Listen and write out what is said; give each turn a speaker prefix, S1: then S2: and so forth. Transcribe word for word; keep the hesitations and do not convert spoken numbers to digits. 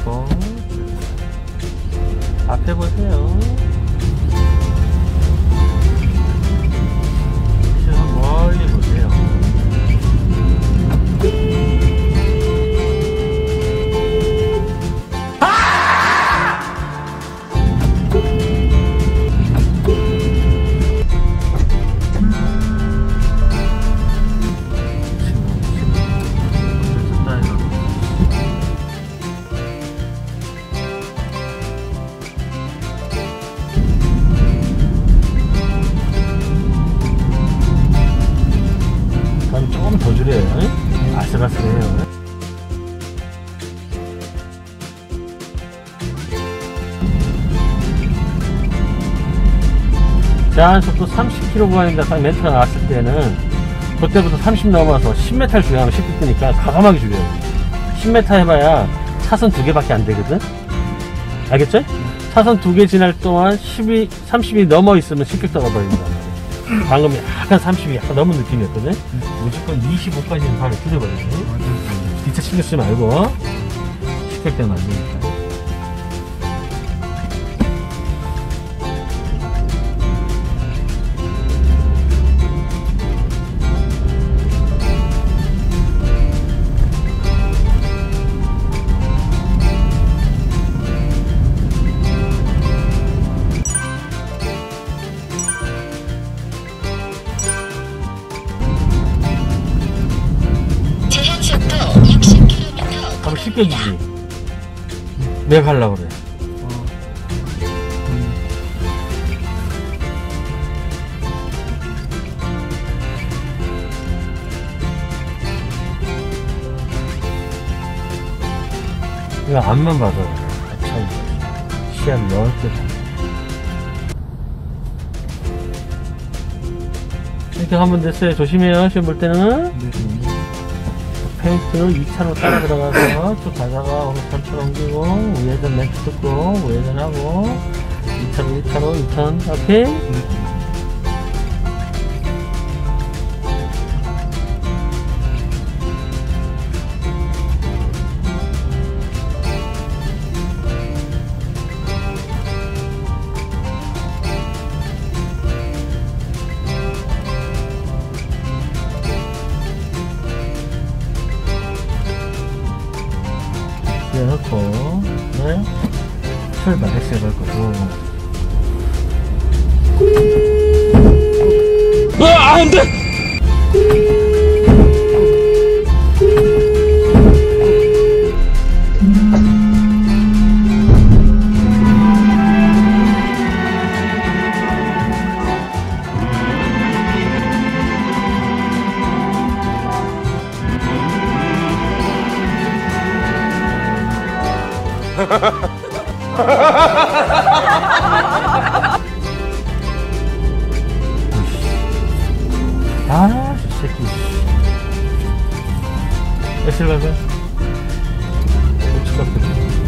S1: 놓고 앞에 보세요. 저 멀리 보세요. 조금 더 줄여요. 아슬아슬해요. 제한 속도 삼십 킬로미터 구간인데 딱 멘트가 나왔을 때는 그때부터 삼십 넘어서 십 미터 주행하면 십육 뜨니까 과감하게 줄여요. 십 미터 해봐야 차선 두 개밖에 안 되거든. 알겠죠? 차선 두 개 지날 동안 십이, 삼십이 넘어 있으면 십육 떠가 버립니다. 방금 약간 삼십이 약간 넘은 느낌이었거든. 무조건 이십오까지는 바로 줄여버리네. 뒤차 신경 쓰지 말고 십육 되면 안 되니까. 바로 쉽게 주지. 내가 가려고 그래. 어. 음. 이거 앞만 봐도 참 시야를 넓게 봐. 이렇게 하면 됐어요. 조심해요. 시험 볼 때는. 네. 페인트를 이 차로 따라 들어가서 쭉 가다가 천천히 옮기고 우회전 멘트 듣고 우회전하고 이 차로 일 차로 이 턴 오케이? 음. 넣고 네 출발 엑셀 걸 거고. 아 안돼. 아, 이 새끼. 엑셀 가자. 우측 앞에.